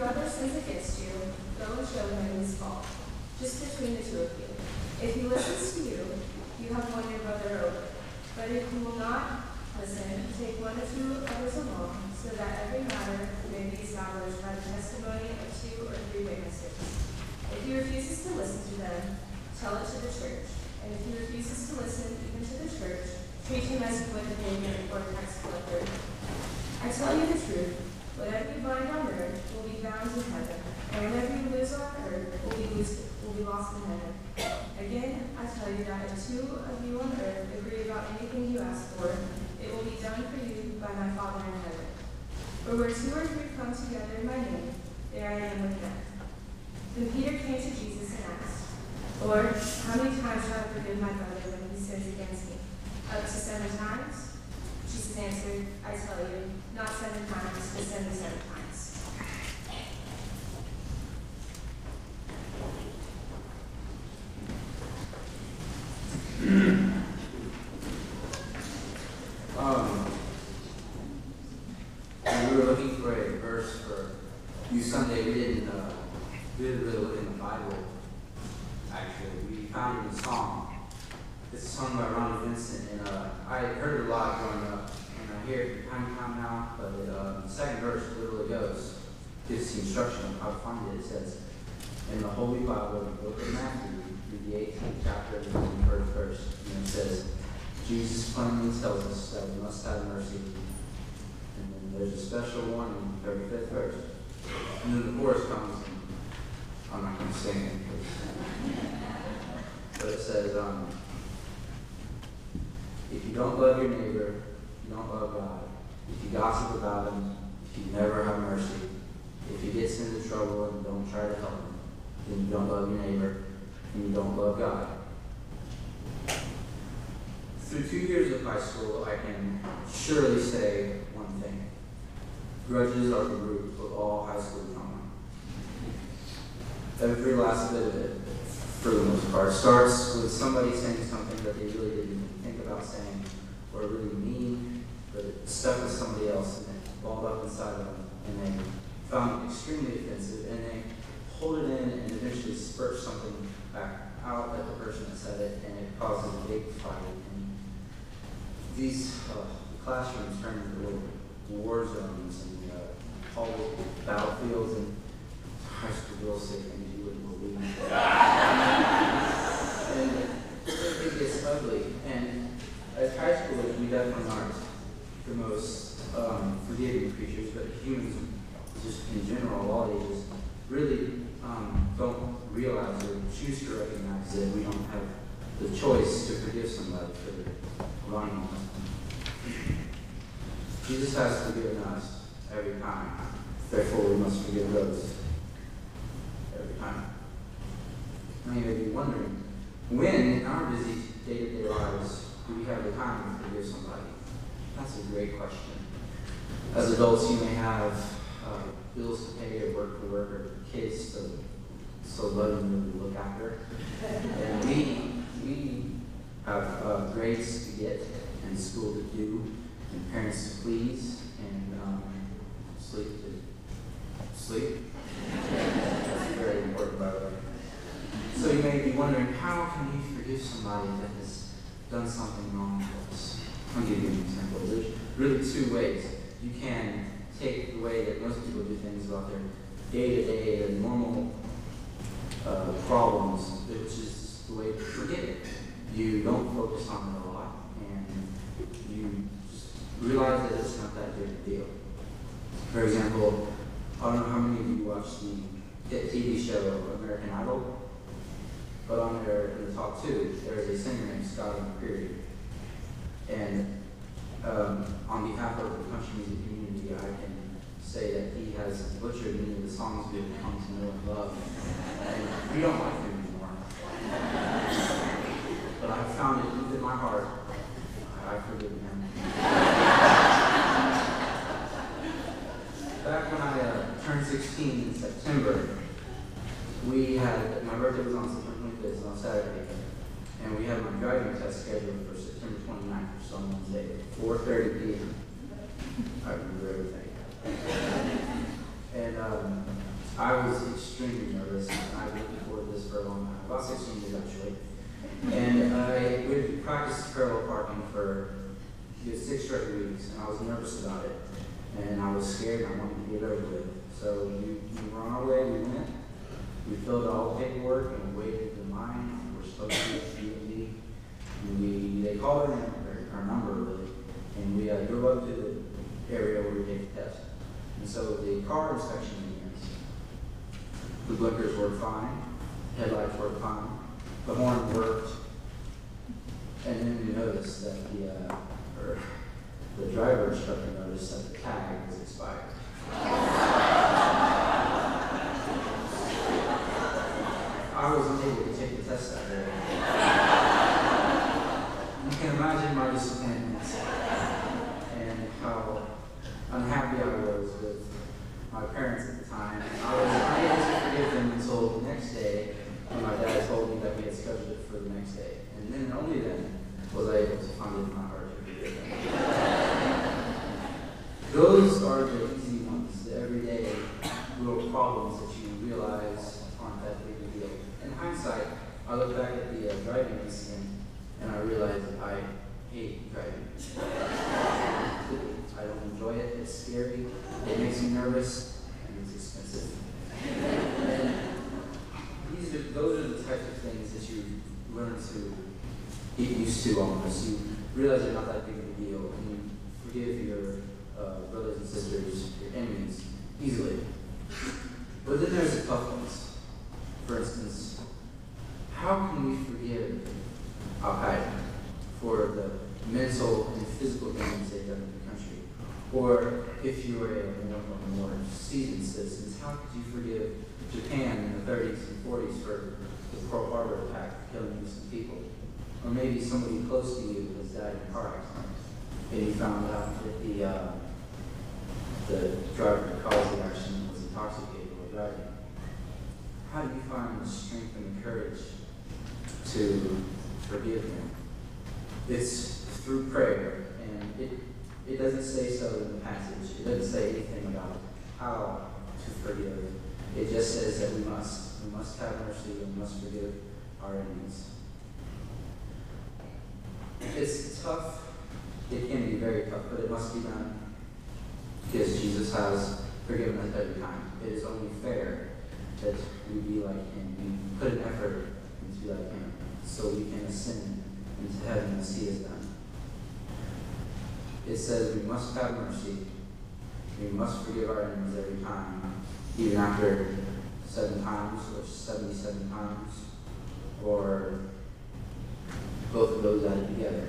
brother sins against you, go and show him his fault, just between the two of you. If he listens to you, you have won your brother over. But if he will not listen, take one or two others along, so that every matter may be established by the testimony of 2 or 3 witnesses. If he refuses to listen to them, tell it to the church. And if he refuses to listen even to the church, treat him as you would a pagan or a tax collector. I tell you the truth, whatever you bind on earth will be bound in heaven, and whatever you lose on earth will be lost in heaven. Again, I tell you that if 2 of you on earth agree about anything you ask for, it will be done for you by my Father in heaven. For where 2 or 3 come together in my name, there I am with them. Then Peter came to Jesus and asked, Lord, how many times shall I forgive my brother when he sins against me? Up to 7 times? Jesus answered, I tell you, not 7 times, but 77 times. We were looking for a verse for Youth Sunday. We didn't really look in the Bible. Actually, we found it in a song. It's a song by Ronnie Vincent, and I heard it a lot growing up, and I hear it from time to time now. But the second verse literally gives the instruction on how to find it. It says, in the Holy Bible, the book of Matthew, read the 18th chapter, and the first verse, and it says, Jesus plainly tells us that we must have mercy. And then there's a special warning in the 35th verse. And then the chorus comes, and I'm not going to sing it, but it says, if you don't love your neighbor, you don't love God. If you gossip about him, if you never have mercy, if he gets into trouble and don't try to help him, then you don't love your neighbor, and you don't love God. Through 2 years of high school, I can surely say one thing. Grudges are the root of all high school trauma. Every last bit of it, for the most part, starts with somebody saying something that they really didn't think about saying, or really mean, but it stuck with somebody else, and it balled up inside of them, and they found it extremely offensive, and they hold it in and eventually spurt something back out at the person that said it, and it causes a big fight. And these classrooms turn into little war zones and all the battlefields, and high school will say things you wouldn't believe. And it gets ugly. And as high schoolers, we definitely aren't the most forgiving creatures, but humans, just in general, all ages, really don't realize or choose to recognize that we don't have the choice to forgive somebody for wronging us. Jesus has forgiven us every time. Therefore, we must forgive those every time. Now, you may be wondering, when in our busy day-to-day lives do we have the time to forgive somebody? That's a great question. As adults, you may have bills to pay, or work, or kids to so lovingly look after. And we have grades to get, and school to do, and parents to please, and sleep to sleep. That's very important, by the way. So you may be wondering, how can we forgive somebody that has done something wrong to us? I'll give you an example. There's really 2 ways. You can take the way that most people do things about their day-to-day and normal problems, which is the way to forget it. You don't focus on it a lot, and you just realize that it's not that big a deal. For example, I don't know how many of you watch the hit TV show American Idol, but on there in the top 2, there's a singer named Scotty McCreery. And on behalf of the country music community, I can say that he has butchered many of the songs we've come to know and love. And we don't like him anymore. But I found it deep in my heart. I forgive him. Back when I turned 16 in September, my birthday was on September 25th, on Saturday, and we had my driving test scheduled for September 29th, which is on Wednesday, 4:30 p.m. I remember everything. And I was extremely nervous, and I've been looking forward to this for a long time, about 16 years actually. And we practiced parallel parking for 6 straight weeks, and I was nervous about it. And I was scared, and I wanted to get over it. So we were on our way, we went, we filled out all the paperwork, and we waited in line. We were supposed to be at DMV. And they called our number, really, and we drove up to the area where we take the test. And so the car inspection begins. The blinkers worked fine, headlights worked fine, the horn worked, and then we noticed that the driver instructor noticed that the tag was expired. I wasn't able to take the test that day. You can imagine my disappointment and how unhappy I was with my parents at the time. And I was unable to forgive them until the next day when my dad told me that we had scheduled it for the next day. And then, only then, was I able to find it in my heart to forgive them. Those are the easy ones, the everyday little problems that you realize aren't that big a deal. In hindsight, I look back at the driving incident and I realize that I hate driving. I don't enjoy it, it's scary, it makes me nervous, and it's expensive. And those are the types of things that you learn to get used to almost. You realize they're not that big of a deal, and you forgive your brothers and sisters, your enemies, easily. But then there's the tough ones. For instance, how can we forgive Al-Qaeda for the mental and physical damage they've done in the country? Or if you were a more seasoned citizens, how could you forgive Japan in the 30s and 40s for the Pearl Harbor attack, killing innocent people? Or maybe somebody close to you has died in a car accident, and you found out that the driver that caused the accident was intoxicated while driving. How do you find the strength and the courage to forgive them? It's through prayer, and it doesn't say so in the passage. It doesn't say anything about how to forgive. It just says that we must have mercy and we must forgive our enemies. It's tough. It can be very tough, but it must be done because Jesus has forgiven us every time. It is only fair that we be like Him. We put an effort into like Him so we can ascend into heaven as He has done. It says we must have mercy. We must forgive our enemies every time, even after 7 times or 77 times, or both of those added together.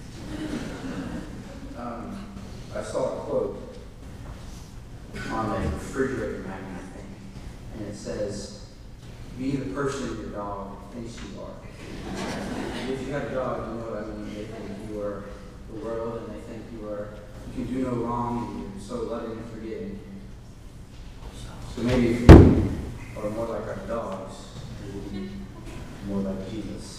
I saw a quote on a refrigerator magnet, I think, and it says, "Be the person your dog thinks you are." If you have a dog, you know what I mean. They think you are the world, and they think you can do no wrong, and you're so loving and forgiving. So maybe if you are more like our dogs, you will be more like Jesus.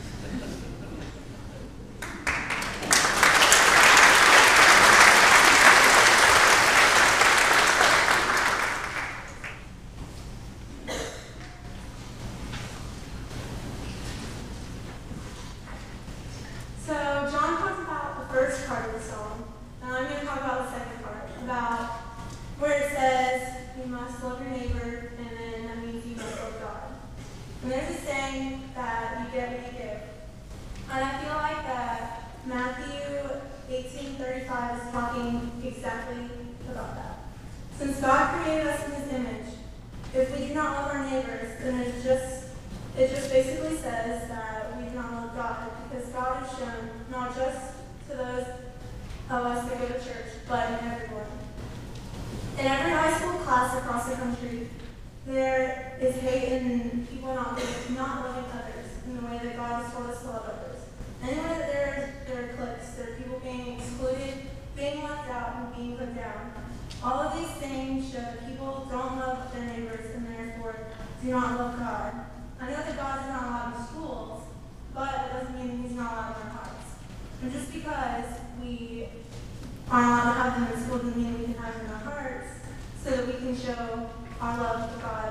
Since God created us in His image, if we do not love our neighbors, then it just basically says that we do not love God, because God is shown not just to those of us that go to church, but in everyone. In every high school class across the country, there is hate and people not loving others in the way that God has told us to love others. Anywhere that there are cliques, there are people being excluded, being left out, and being put down. All of these things show that people don't love their neighbors and therefore do not love God. I know that God is not allowed in schools, but it doesn't mean He's not allowed in our hearts. And just because we aren't allowed to have them in school doesn't mean we can have them in our hearts, so that we can show our love for God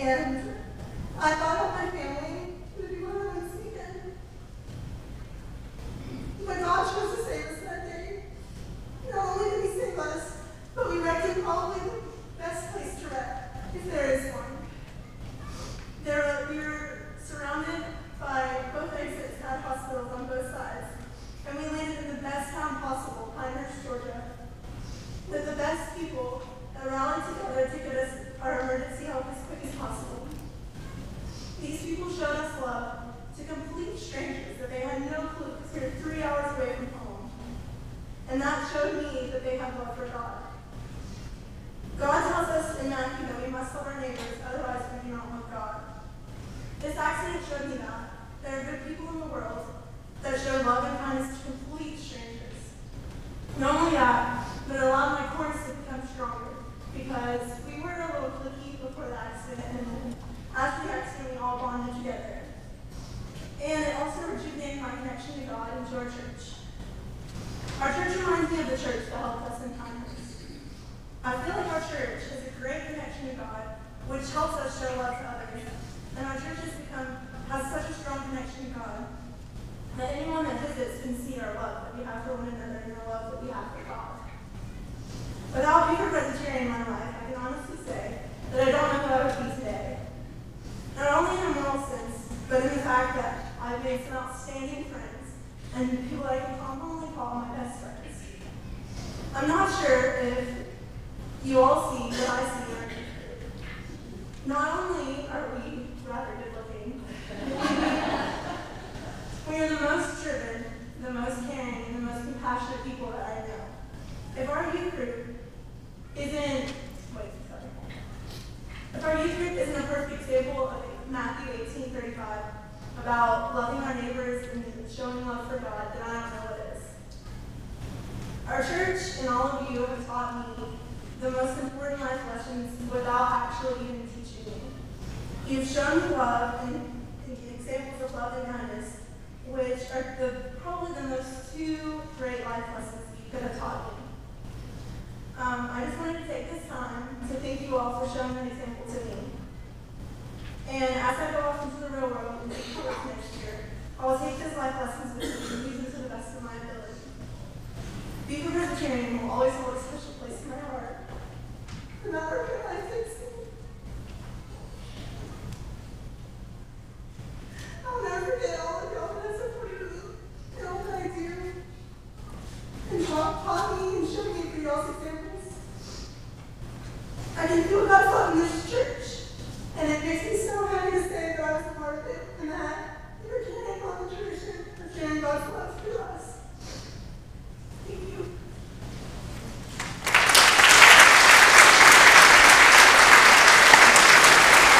And I thought of my family would be one of them this weekend. But God chose to save us that day. Not only did he save us, but we wrecked in probably the best place to wreck, if there is one. We were surrounded by both exits at hospitals on both sides, and we landed in the best town possible, Pinehurst, Georgia, with the best people that rallied together to get us our emergency help as quick as possible. These people showed us love to complete strangers that they had no clue because we were 3 hours away from home. And that showed me that they have love for God. God tells us in Matthew that we must love our neighbors, otherwise we do not love God. This accident showed me that there are good people in the world that show love and kindness to complete strangers. Not only that, but it allowed my corns to become stronger because we were a little cliquey before the accident, and then after the accident we all bonded together. And it also rejuvenated my connection to God and to our church. Our church reminds me of the church that helped us in Pinehurst. I feel like our church has a great connection to God, which helps us show love to others. And our church has such a strong connection to God that anyone that visits can see our love that we have for one another and the love that we have for God. Without being a Presbyterian in my life, I can honestly say that I don't know who I would be today. Not only in a moral sense, but in the fact that I've made some outstanding friends and people I can commonly call my best friends. I'm not sure if you all see what I see in our youth group. Not only are we rather good looking, we are the most driven, the most caring, and the most compassionate people that I know. If our youth group isn't a perfect example of Matthew 18:35 about loving our neighbors and showing love for God, then I don't know what is. Our church and all of you have taught me the most important life lessons without actually even teaching me. You've shown me love and examples of love and kindness, which are probably the most two great life lessons you could have taught me. I just wanted to take this time to thank you all for showing an example to me. And as I go off into the real world and take course next year, I will take those life lessons with me and use them to the best of my ability. Being a Presbyterian will always hold a special place in my heart, no matter what life takes me. I'll never forget all of y'all that have supported me in all that I do, and taught me and showed me through y'all's examples. I can feel God's love in this church, and it makes me so happy to say that I was a part of it, and that you're carrying on the tradition of sharing God's love through us.